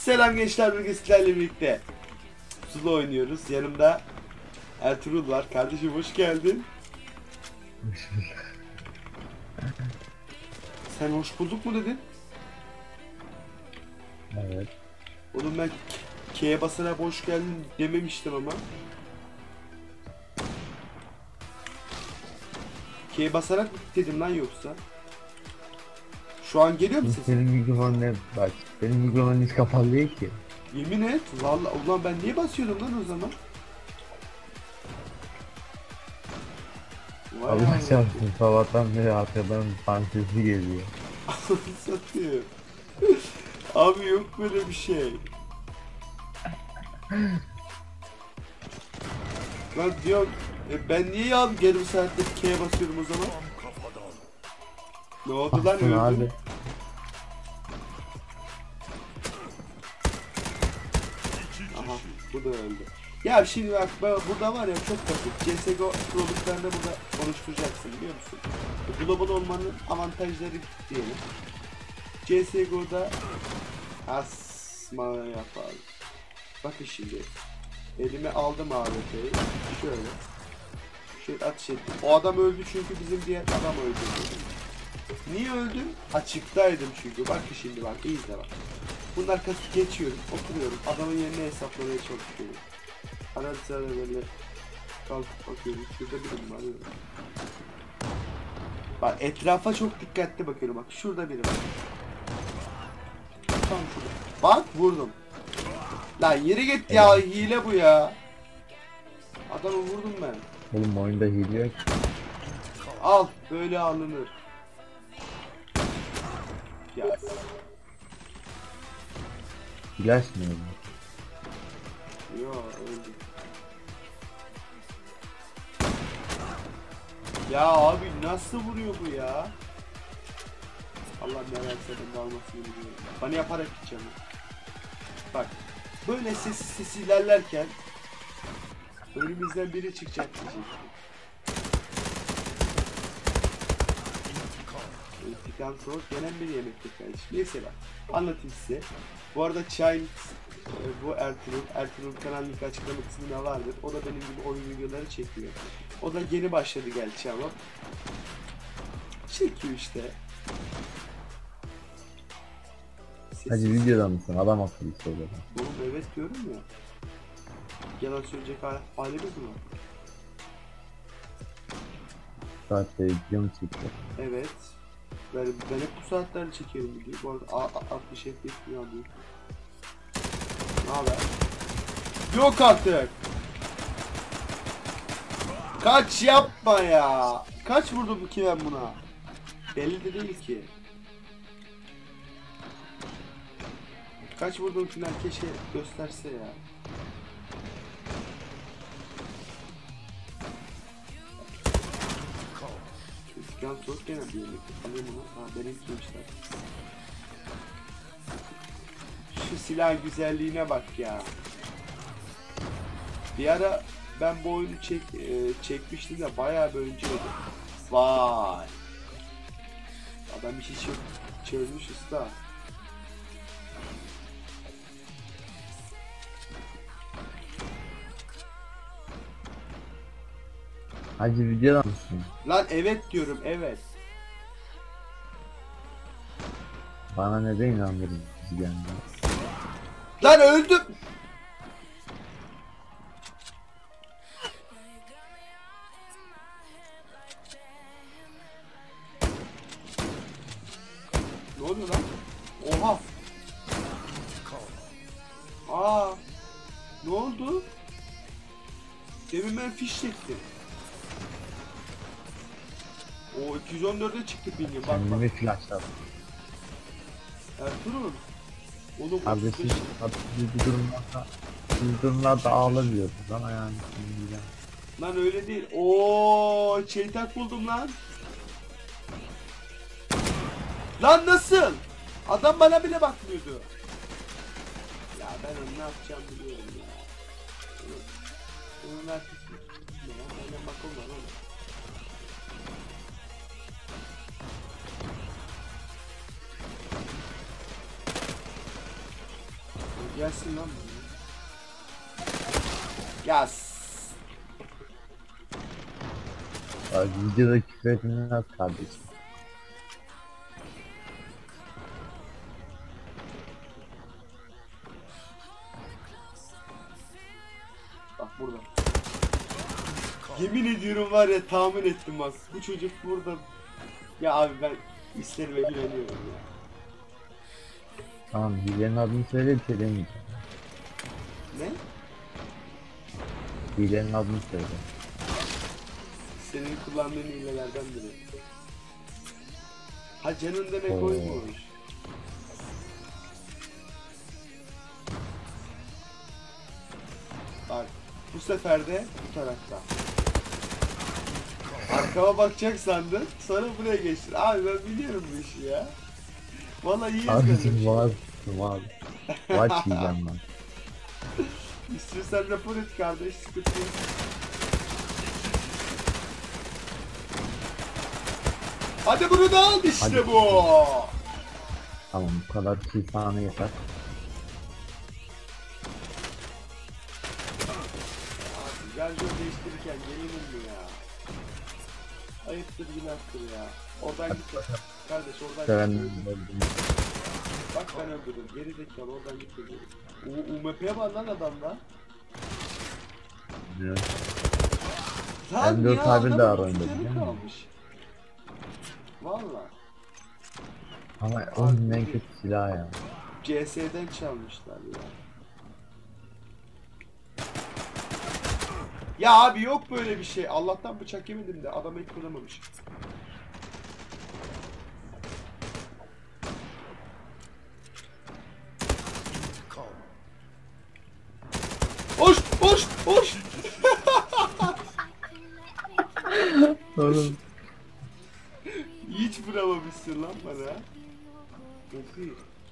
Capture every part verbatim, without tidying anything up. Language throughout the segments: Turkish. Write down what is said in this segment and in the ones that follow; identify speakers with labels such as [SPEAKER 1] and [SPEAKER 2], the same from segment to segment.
[SPEAKER 1] Selam gençler, bugün sizlerle birlikte Sulu oynuyoruz. Yanımda Ertuğrul var. Kardeşim hoş geldin. Sen hoş bulduk mu dedin?
[SPEAKER 2] Evet.
[SPEAKER 1] Oğlum ben K'ye basarak hoş geldin dememiştim ama. K'ye basarak mı dedim lan yoksa? Şu an geliyor mu sesin?
[SPEAKER 2] Senin mikrofonun ne? Bak, benim mikrofonum hiç kapalı değil ki.
[SPEAKER 1] Yemin et. Vallahi ulan ben niye basıyordum lan o zaman? Vay
[SPEAKER 2] Allah
[SPEAKER 1] Allah.
[SPEAKER 2] çarpsın, sabahtan beri arkadan fan sesi geliyor.
[SPEAKER 1] Satıyor. Abi yok böyle bir şey. Lan diyorum e, ben niye ya yarım saatte K'ye basıyorum o zaman? Ne oldu lan,
[SPEAKER 2] Baksana
[SPEAKER 1] öldüm?
[SPEAKER 2] abi.
[SPEAKER 1] Aha bu da öldü. Ya şimdi bak burada var ya çok basit. C S G O proluklarında burada konuşturacaksın biliyor musun? Global olmanın avantajları diyelim. C S G O'da asma yapar. Bakın şimdi. Elime aldım A W P'yi. Şöyle. Şöyle ateş ettim. O adam öldü çünkü bizim diğer adam öldü. Niye öldüm? Açıktaydım çünkü. Bak şimdi bak. İyi izle bak. Bunun arkası geçiyorum. Oturuyorum. Adamın yerini hesaplamaya çalışıyorum. Arada sırada böyle kalkıp bakıyorum. Şurada birim var. Öyle. Bak etrafa çok dikkatli bakıyorum. Bak şurada biri var. Tam şurada. Bak vurdum. Lan yeri git ya. Hile bu ya. Adamı vurdum ben.
[SPEAKER 2] Oğlum oyunda hile yok.
[SPEAKER 1] Al. Böyle alınır. Ya.
[SPEAKER 2] İlaç mı öyle?
[SPEAKER 1] Yo öldü. Ya abi nasıl vuruyor bu ya? Allah ne verse ben de almasını biliyorum. Bana yaparak gideceğim. Bak böyle sessiz sessiz ilerlerken önümüzden biri çıkacak diyecek. İntikam soğuk gelen bir yemektir kardeşim. Neyse bak anlatayım size. Bu arada Çay bu Ertuğrul. Ertuğrul kanalındaki açıklama kısmında vardır. O da benim gibi oyun videoları çekiyor. O da yeni başladı gerçi ama. Çekiyor işte.
[SPEAKER 2] Hadi videoda mısın? Adam akıllı söyle.
[SPEAKER 1] Oğlum evet diyorum ya. Yalan söyleyecek halimiz mi var?
[SPEAKER 2] Saatte video mu çekiyor?
[SPEAKER 1] Evet. Ben, ben hep bu saatlerde çekerim videoyu. Bu arada altmış F P S falan değil. Ne haber? Yok artık. Kaç yapma ya. Kaç vurdum ki ben buna? Belli de değil ki. Kaç vurdum final keşke gösterse ya. Dükkan soğuk gene bir yemek. Alayım onu. Ha benim kimmişler. Şu silah güzelliğine bak ya. Bir ara ben bu oyunu çek, e, çekmiştim de bayağı bir önceydi. Vay. Adam bir şey çö- çözmüş usta.
[SPEAKER 2] Hadi videoda mısın?
[SPEAKER 1] Lan evet diyorum evet.
[SPEAKER 2] Bana neden inandırın bizi geldi?
[SPEAKER 1] Lan öldüm. Ne oluyor lan? Oha. Aa. Ne oldu? Demin ben fiş çektim. O iki yüz on dörde çıktı bildiğin bak bak.
[SPEAKER 2] Kendimi flashladım.
[SPEAKER 1] Ertuğrul. Oğlum
[SPEAKER 2] Kardeşim,
[SPEAKER 1] otuz beş.
[SPEAKER 2] biz bu durumlarda, biz durumlarda ağlamıyoruz ama yani. Şimdi
[SPEAKER 1] Lan öyle değil. Oo, çeytak buldum lan. Lan nasıl? Adam bana bile bakmıyordu. Ya ben onu ne yapacağım biliyorum ya. Onun arkasını tutma lan. Benden bakılma lan. Gelsin lan buraya. Yas.
[SPEAKER 2] Abi videoda küfür etmez kardeşim.
[SPEAKER 1] Bak burada. Yemin ediyorum var ya, tahmin ettim bak. Bu çocuk burada. Ya abi ben hislerime güveniyorum ya.
[SPEAKER 2] Tamam, hilenin adını söyle, bir şey demeyeceğim.
[SPEAKER 1] Ne?
[SPEAKER 2] Hilenin adını söyle.
[SPEAKER 1] Senin kullandığın hilelerden biri. Ha canın demek
[SPEAKER 2] Oo.
[SPEAKER 1] oymuş. Bak bu sefer de bu tarafta. Arkama bakacak sandın, sonra buraya geçtin. Abi ben biliyorum bu işi ya. Vallahi iyi
[SPEAKER 2] Abicim
[SPEAKER 1] izledim.
[SPEAKER 2] var, var. Watch yiyeceğim ben.
[SPEAKER 1] İstiyorsan rapor et kardeş, sıkıntı yok. Hadi bunu da al, işte
[SPEAKER 2] Hadi.
[SPEAKER 1] bu.
[SPEAKER 2] Tamam, bu kadar kill sana yeter.
[SPEAKER 1] Abi gel yol değiştirirken gelinim mi ya? Ayıptır, günahtır ya. Oradan git. Kardeş oradan
[SPEAKER 2] Sevenler
[SPEAKER 1] git.
[SPEAKER 2] öldüm.
[SPEAKER 1] Bak ben öldürdüm. Geri zekalı, oradan git. U U M P'ye var lan adamda.
[SPEAKER 2] Evet.
[SPEAKER 1] Lan
[SPEAKER 2] M dört
[SPEAKER 1] ya,
[SPEAKER 2] A bir de
[SPEAKER 1] adamın
[SPEAKER 2] var
[SPEAKER 1] iki
[SPEAKER 2] oyunda,
[SPEAKER 1] canı
[SPEAKER 2] biliyor musun?
[SPEAKER 1] kalmış. Valla.
[SPEAKER 2] Ama onun en kötü silahı ya.
[SPEAKER 1] C S'den çalmışlar ya. Ya abi yok böyle bir şey. Allah'tan bıçak yemedim de adam hiç kullanmamış. Hoş, hoş, hoş.
[SPEAKER 2] Oğlum.
[SPEAKER 1] Hiç vuramamışsın lan bana. Okey.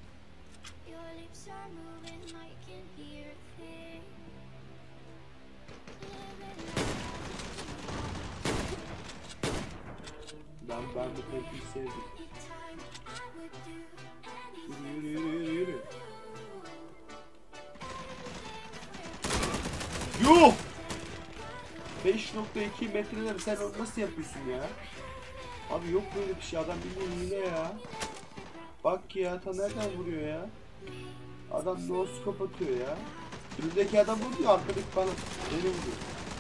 [SPEAKER 1] Ben ben bu tempiyi sevdim. Yürü yürü yürü yürü yürü. Yuh! beş nokta iki metreler sen onu nasıl yapıyorsun ya? Abi yok böyle bir şey, adam bildiğin hile ya. Bak ya, ta nereden vuruyor ya? Adam no scope atıyor ya. Önündeki adam vuruyor, arkadaki bana beni vuruyor.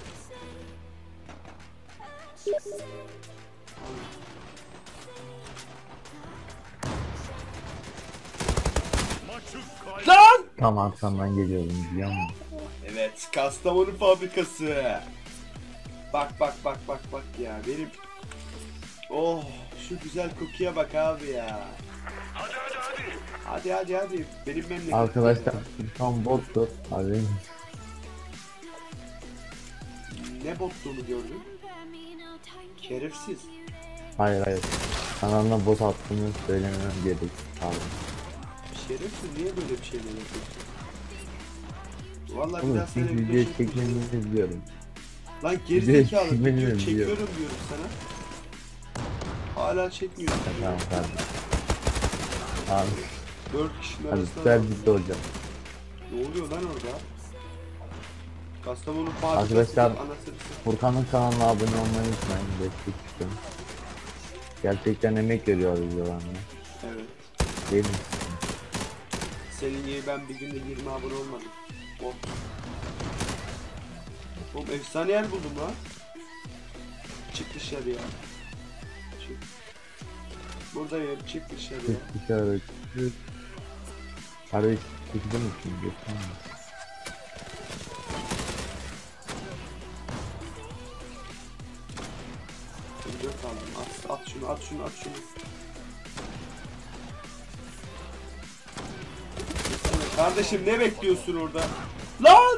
[SPEAKER 1] Lan!
[SPEAKER 2] Tam arkamdan geliyorum, biliyor musun?
[SPEAKER 1] Evet, Kastamonu fabrikası. Bak bak bak bak bak ya, benim... Oh, şu güzel kokuya bak abi ya. Hadi hadi hadi. Hadi hadi hadi. Benim memleketim.
[SPEAKER 2] Arkadaşlar tam bottu. Abi
[SPEAKER 1] Ne botluğunu gördün? Şerefsiz.
[SPEAKER 2] hayır hayır. Kanalına bot attığını söylemem gerek. Pardon.
[SPEAKER 1] Şerefsiz, niye böyle bir şeyler yapıyorsun? Vallahi bir
[SPEAKER 2] Oğlum
[SPEAKER 1] daha
[SPEAKER 2] siz
[SPEAKER 1] sana
[SPEAKER 2] video
[SPEAKER 1] video çekmeyeceğim.
[SPEAKER 2] çekmenizi izliyorum.
[SPEAKER 1] Lan
[SPEAKER 2] Video
[SPEAKER 1] gerizekalı,
[SPEAKER 2] çekmeni
[SPEAKER 1] video
[SPEAKER 2] mi
[SPEAKER 1] çekiyorum
[SPEAKER 2] biliyorum?
[SPEAKER 1] diyorum sana. Hala çekmiyorsun.
[SPEAKER 2] Tamam kardeşim. Tamam.
[SPEAKER 1] Dört kişinin
[SPEAKER 2] Hadi
[SPEAKER 1] arasında
[SPEAKER 2] süper
[SPEAKER 1] var.
[SPEAKER 2] ciddi olacağım.
[SPEAKER 1] Ne oluyor lan orada? Kastamonu fabrikası.
[SPEAKER 2] Arkadaşlar,
[SPEAKER 1] anasını.
[SPEAKER 2] Furkan'ın kanalına abone olmayı unutmayın. Destek istiyorum. Gerçekten emek veriyor videolarına.
[SPEAKER 1] Evet.
[SPEAKER 2] Değil mi?
[SPEAKER 1] Senin gibi ben bir günde yirmi abone olmadım. Oh. Oğlum efsane yer buldum lan. Çık dışarıya. Çık. Buradayım, çık dışarıya.
[SPEAKER 2] Çık dışarı çık. Kardeş çekildi mi şimdi? Geçen mi?
[SPEAKER 1] Dört aldım. At, at şunu, at şunu, at şunu. Kardeşim ne bekliyorsun orada? Lan!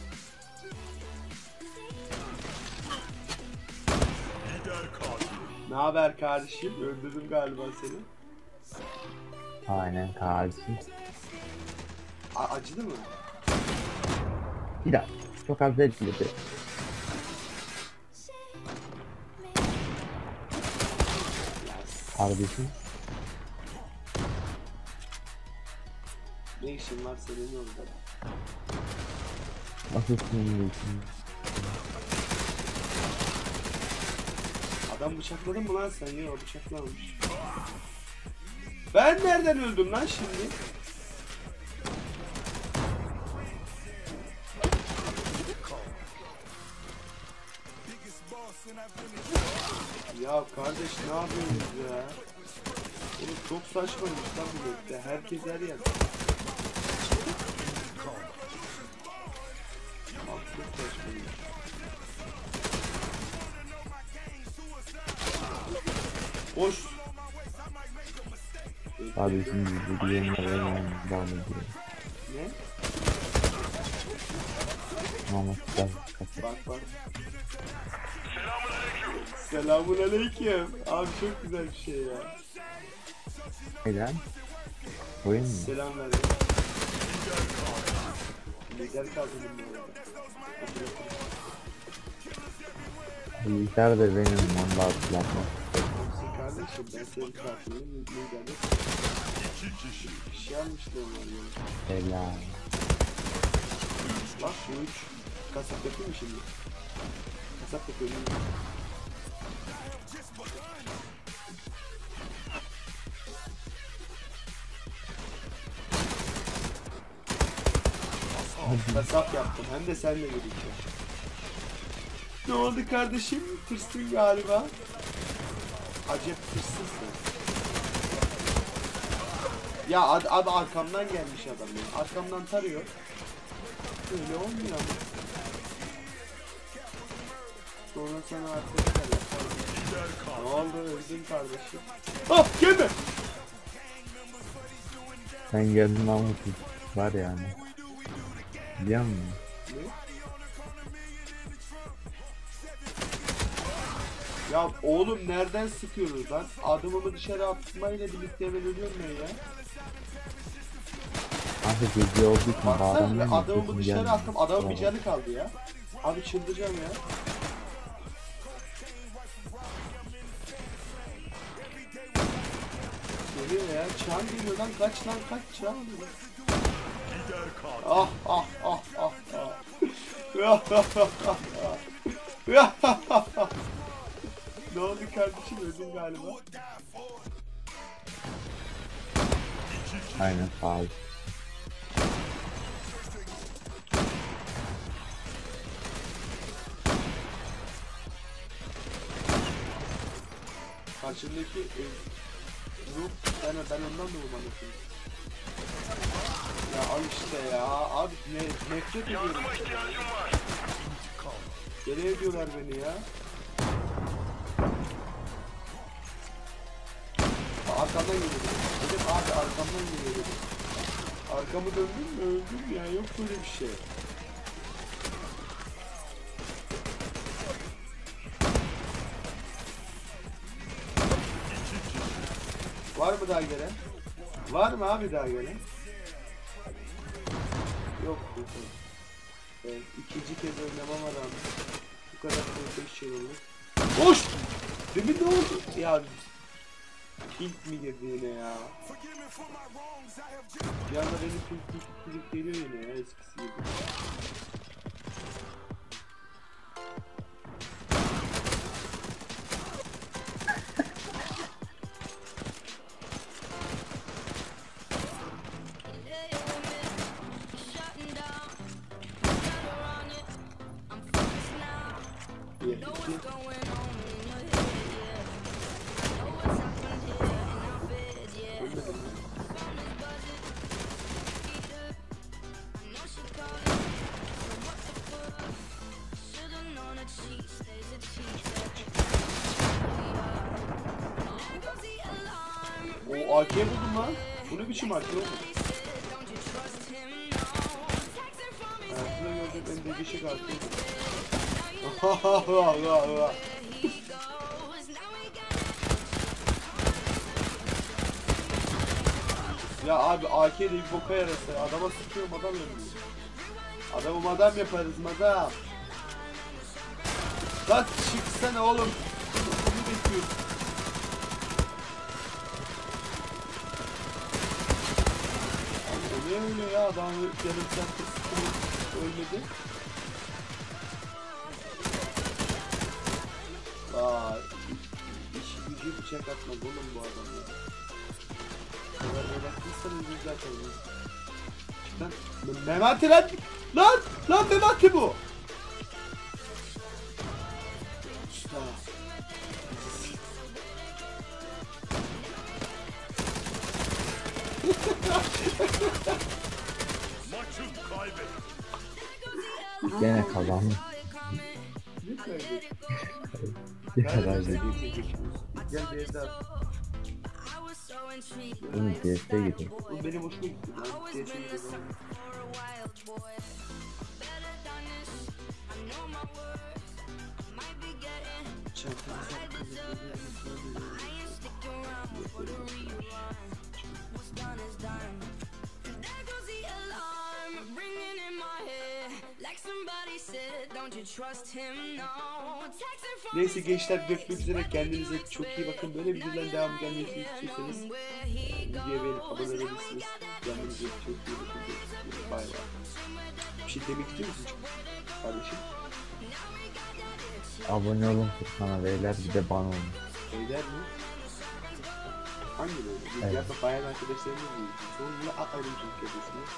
[SPEAKER 1] Ne haber kardeşim? Öldürdüm galiba seni.
[SPEAKER 2] Aynen kardeşim.
[SPEAKER 1] A acıdı mı?
[SPEAKER 2] Bir dakika. Çok az etkiledi. Kardeşim.
[SPEAKER 1] Ne iş işin var senin orada?
[SPEAKER 2] Asıl sinirlisin.
[SPEAKER 1] Adam bıçakladın mı lan sen ya? O bıçaklamamış. Ben nereden öldüm lan şimdi? Ya kardeş ne yapıyorsunuz ya? Oğlum çok saçmaymış lan bu map'te. Herkes her yer. Abi çok saçmaymış. Boş.
[SPEAKER 2] Abi şimdi bu yayınlar oynayalım devam ediyor.
[SPEAKER 1] Ne?
[SPEAKER 2] Ama güzel kaçır.
[SPEAKER 1] Bak bak. Selamun aleyküm. Abi çok güzel bir şey ya.
[SPEAKER 2] Neden? Oyun mu?
[SPEAKER 1] Selam ver. Lider kaldım bu arada.
[SPEAKER 2] Bilgisayar da benim onda atlatma.
[SPEAKER 1] Olsun kardeşim ben senin katilini liderle bir şey almışlar var ya.
[SPEAKER 2] Helal.
[SPEAKER 1] Bak bu üç kasap yapıyor mu şimdi? Kasap yapıyor mu? Kasap yaptım hem de seninle birlikte. Ne oldu kardeşim? Tırstın galiba. Acep tırsızsın. Ya ad, ad arkamdan gelmiş adam ya. Arkamdan tarıyor. Öyle olmuyor ama. Sonra sana arkadaşlar yapar. Ne oldu öldün kardeşim? Hop gelme.
[SPEAKER 2] Sen geldin namussuz. Var yani. Biliyor musun?
[SPEAKER 1] Ne? Ya oğlum nereden sıkıyoruz lan? Adımımı dışarı atmayla birlikte hemen ölüyorum ben ya.
[SPEAKER 2] Artık gece olduğu için
[SPEAKER 1] Baksana
[SPEAKER 2] bağıramıyorum.
[SPEAKER 1] adamımı dışarı attım. Adamın bir canı kaldı ya. Abi çıldıracağım ya. Geliyor ya. Çan geliyor lan. Kaç lan kaç çan geliyor. Ah ah ah ah ah. Ne oldu kardeşim öldün galiba.
[SPEAKER 2] Aynen sağ ol.
[SPEAKER 1] Karşımdaki e, Ruh ben, ben ondan da vurmadım. Ya al işte ya abi ne, nefret ediyorum. Deli ediyorlar beni ya. Arkamdan geliyor. Dedim abi arkamdan geliyor. Arkamı döndüm mü öldüm ya yok böyle bir şey. Var mı daha gelen? Var mı abi daha gelen? Yok. Evet, ikinci kez oynamama rağmen bu kadar profesyonel olur. Hoş! Demin ne oldu? Ya pink mi girdi yine ya? Bir anda benim pink pink pink geliyor yine ya eskisi gibi. O A K buldum lan. Bu ne biçim A K oldu? Hayatımda gördüğüm en değişik A K'ydi. Ya abi A K'de bir boka yarası. Adama sıkıyorum adam ölmüyor. Adamı madam yaparız madam. Lan çıksana oğlum. Bunu bekliyorsun. Onu öyle ya? Daha yarım saatte sıkılır ölmedi. Vay. İşi gücü bıçak atmaz oğlum bu adam ya. Bu kadar meraklıysanız biz zaten ya. Lan Memati lan! Lan! Lan Memati bu! Usta.
[SPEAKER 3] Maçı kaybet.
[SPEAKER 2] Gene kazandım.
[SPEAKER 1] Ne kaybettin?
[SPEAKER 2] Herhalde.
[SPEAKER 1] Gel bir evde at.
[SPEAKER 2] Bunu C S'ye gidin.
[SPEAKER 1] Bu benim hoşuma gitti. Ben C S'ye gidiyorum. Çantamız Neyse gençler, görüşmek üzere, kendinize çok iyi bakın. Böyle videoların devam gelmesini istiyorsanız videoya beğenip abone olabilirsiniz. Kendinize çok iyi bakın. Bay bay. Bir şey demek istiyor musun kardeşim?
[SPEAKER 2] Abone olun Furkan'a beyler, bir de bana olun.
[SPEAKER 1] Beyler mi? Hangi böyle?
[SPEAKER 2] Evet.
[SPEAKER 1] Ya da bayan arkadaşlarımız mı? Sonra yine at ayrım Türkiye'desine.